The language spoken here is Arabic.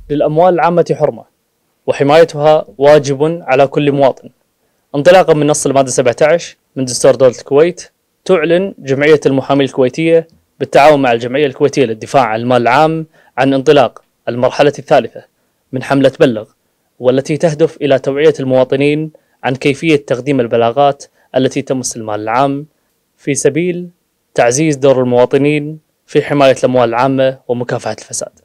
للأموال العامة حرمة، وحمايتها واجب على كل مواطن. انطلاقا من نص المادة 17 من دستور دولة الكويت، تعلن جمعية المحامين الكويتية بالتعاون مع الجمعية الكويتية للدفاع عن المال العام عن انطلاق المرحلة الثالثة من حملة بلغ، والتي تهدف إلى توعية المواطنين عن كيفية تقديم البلاغات التي تمس المال العام، في سبيل تعزيز دور المواطنين في حماية الأموال العامة ومكافحة الفساد.